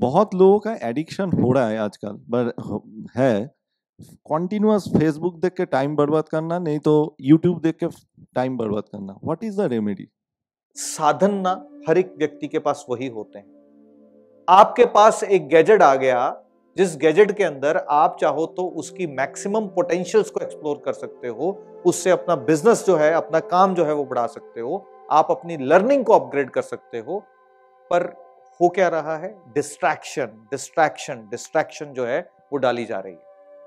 बहुत लोगों का एडिक्शन हो रहा है आजकल, पर है कॉन्टिन्यूअस फेसबुक देख के टाइम बर्बाद करना, नहीं तो यूट्यूब देख के टाइम बर्बाद करना। What is the remedy? साधन ना हर एक व्यक्ति के पास वही होते हैं। आपके पास एक गैजेट आ गया, जिस गैजेट के अंदर आप चाहो तो उसकी मैक्सिमम पोटेंशियल्स को एक्सप्लोर कर सकते हो, उससे अपना बिजनेस जो है, अपना काम जो है वो बढ़ा सकते हो, आप अपनी लर्निंग को अपग्रेड कर सकते हो। पर हो क्या रहा है? डिस्ट्रैक्शन डिस्ट्रैक्शन डिस्ट्रैक्शन जो है वो डाली जा रही है।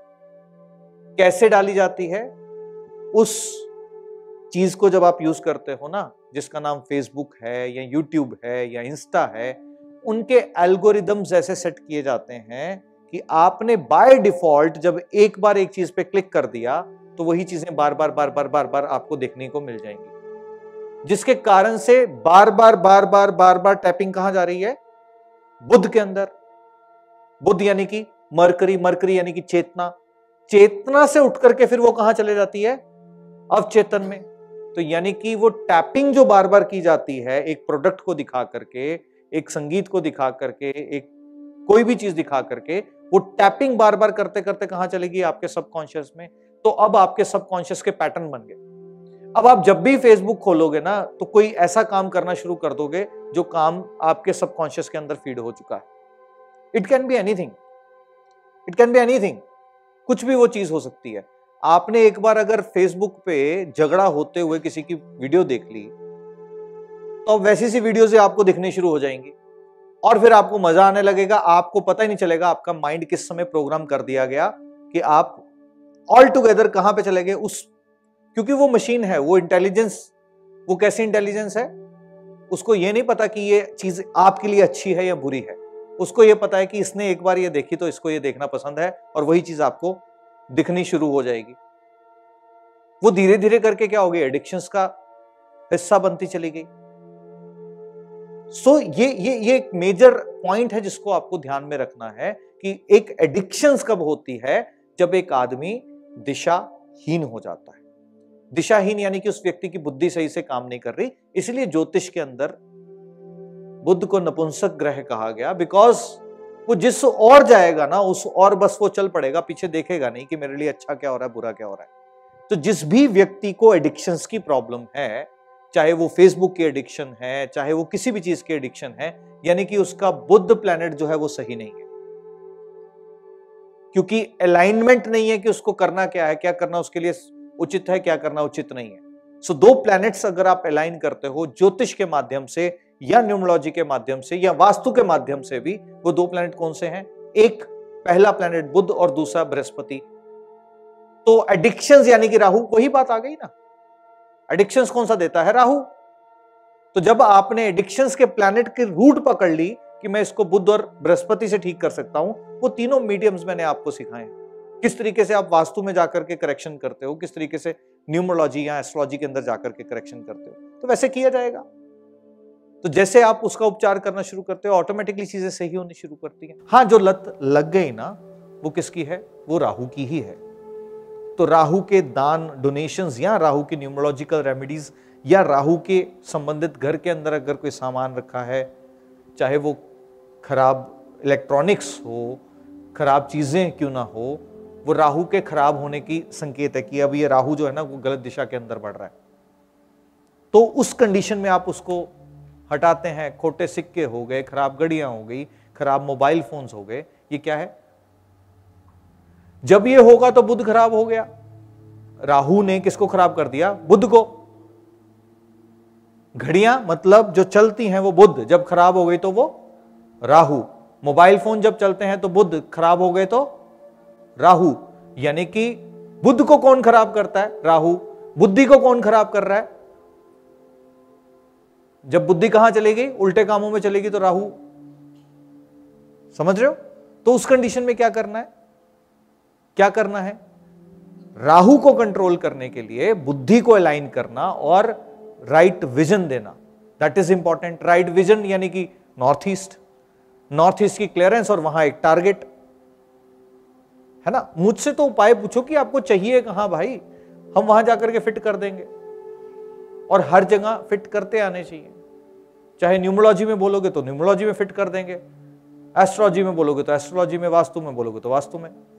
कैसे डाली जाती है? उस चीज को जब आप यूज करते हो ना, जिसका नाम फेसबुक है या यूट्यूब है या इंस्टा है, उनके एल्गोरिदम्स ऐसे सेट किए जाते हैं कि आपने बाय डिफॉल्ट जब एक बार एक चीज पे क्लिक कर दिया तो वही चीजें बार बार बार बार बार बार आपको देखने को मिल जाएंगी, जिसके कारण से बार बार बार बार बार बार टैपिंग कहां जा रही है? बुद्ध के अंदर। बुद्ध यानी कि मरकरी, मरकरी यानी कि चेतना, चेतना से उठ करके फिर वो कहां चले जाती है? अवचेतन में। तो यानी कि वो टैपिंग जो बार बार की जाती है एक प्रोडक्ट को दिखा करके, एक संगीत को दिखा करके, एक कोई भी चीज दिखा करके, वो टैपिंग बार बार करते करते कहां चलेगी? आपके सबकॉन्शियस में। तो अब आपके सबकॉन्शियस के पैटर्न बन गए। अब आप जब भी फेसबुक खोलोगे ना, तो कोई ऐसा काम करना शुरू कर दोगे जो काम आपके सबकॉन्शियस के अंदर फीड हो चुका है। It can be anything, it can be anything, कुछ भी वो चीज हो सकती है। आपने एक बार अगर फेसबुक पे झगड़ा होते हुए किसी की वीडियो देख ली, तो वैसी सी वीडियोज़ आपको दिखनी शुरू हो जाएंगी और फिर आपको मजा आने लगेगा। आपको पता ही नहीं चलेगा आपका माइंड किस समय प्रोग्राम कर दिया गया कि आप ऑल टुगेदर कहां पे चले गए उस, क्योंकि वो मशीन है, वो इंटेलिजेंस, वो कैसी इंटेलिजेंस है? उसको ये नहीं पता कि ये चीज आपके लिए अच्छी है या बुरी है। उसको ये पता है कि इसने एक बार ये देखी तो इसको ये देखना पसंद है, और वही चीज आपको दिखनी शुरू हो जाएगी। वो धीरे धीरे करके क्या हो गई? एडिक्शंस का हिस्सा बनती चली गई। सो ये एक मेजर पॉइंट है जिसको आपको ध्यान में रखना है कि एक एडिक्शंस कब होती है? जब एक आदमी दिशाहीन हो जाता है। दिशाहीन यानी कि उस व्यक्ति की बुद्धि सही से काम नहीं कर रही। इसलिए ज्योतिष के अंदर बुध को नपुंसक ग्रह कहा गया, बिकॉज वो जिस और जाएगा ना, उस और बस वो चल पड़ेगा, पीछे देखेगा नहीं कि मेरे लिए अच्छा क्या हो रहा है, बुरा क्या हो रहा है। तो जिस भी व्यक्ति को एडिक्शंस की प्रॉब्लम है, चाहे वो फेसबुक की एडिक्शन है, चाहे वो किसी भी चीज की एडिक्शन है, यानी कि उसका बुध प्लैनेट जो है वो सही नहीं है, क्योंकि अलाइनमेंट नहीं है कि उसको करना क्या है, क्या करना उसके लिए उचित है, क्या करना उचित नहीं है। सो दो प्लैनेट्स अगर आप अलाइन करते हो ज्योतिष के माध्यम से या न्यूमरोलॉजी के माध्यम से या वास्तु के माध्यम से भी, वो दो प्लैनेट कौन से हैं? एक पहला प्लैनेट बुध और दूसरा बृहस्पति। तो एडिक्शंस यानी कि राहु, वही बात आ गई ना। एडिक्शंस कौन सा देता है? राहु। तो जब आपने एडिक्शंस के प्लैनेट की रूट पकड़ ली कि मैं इसको बुध और बृहस्पति से ठीक कर सकता हूं, वो तीनों मीडियम्स मैंने आपको सिखाए हैं। किस तरीके से आप वास्तु में जाकर के करेक्शन करते हो, किस तरीके से न्यूमरोलॉजी या एस्ट्रोलॉजी के अंदर जाकर के करेक्शन करते हो, तो वैसे किया जाएगा। तो जैसे आप उसका उपचार करना शुरू करते हो, ऑटोमेटिकली चीजें सही होनी शुरू करती हैं। हाँ, जो लत लग गई ना, वो किसकी है? वो राहु की ही है। तो राहु के दान, डोनेशंस या राहु की न्यूमरोलॉजिकल रेमेडीज या राहु के संबंधित घर के अंदर अगर कोई सामान रखा है, चाहे वो खराब इलेक्ट्रॉनिक्स हो, खराब चीजें क्यों ना हो, वो राहु के खराब होने की संकेत है कि अब ये राहु जो है ना वो गलत दिशा के अंदर बढ़ रहा है। तो उस कंडीशन में आप उसको हटाते हैं। खोटे सिक्के हो गए, खराब घड़ियां हो गई, खराब मोबाइल फोन्स हो गए, ये क्या है? जब ये होगा तो बुध खराब हो गया। राहु ने किसको खराब कर दिया? बुध को। घड़ियां मतलब जो चलती हैं वो बुध, जब खराब हो गई तो वो राहु। मोबाइल फोन जब चलते हैं तो बुध, खराब हो गए तो राहु। यानी कि बुध को कौन खराब करता है? राहु। बुद्धि को कौन खराब कर रहा है? जब बुद्धि कहां चलेगी? उल्टे कामों में चलेगी तो राहु। समझ रहे हो? तो उस कंडीशन में क्या करना है? क्या करना है? राहु को कंट्रोल करने के लिए बुद्धि को अलाइन करना और राइट विजन देना, that is important. Right vision यानी कि नॉर्थ ईस्ट, नॉर्थ ईस्ट की क्लियरेंस और वहां एक टारगेट है ना। मुझसे तो उपाय पूछो कि आपको चाहिए कहां भाई, हम वहां जाकर के फिट कर देंगे, और हर जगह फिट करते आने चाहिए। चाहे न्यूमरोलॉजी में बोलोगे तो न्यूमरोलॉजी में फिट कर देंगे, एस्ट्रोलॉजी में बोलोगे तो एस्ट्रोलॉजी में, वास्तु में बोलोगे तो वास्तु में।